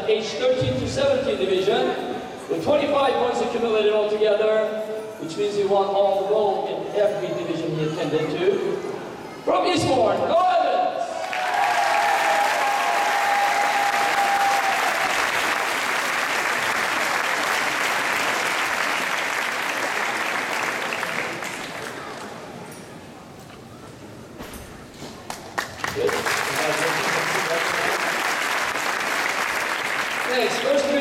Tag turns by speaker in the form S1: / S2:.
S1: age 13 to 17 division, with 25 points accumulated altogether, which means he won all gold in every division he attended to. From Eastbourne, Noah Evans! Good. Next, first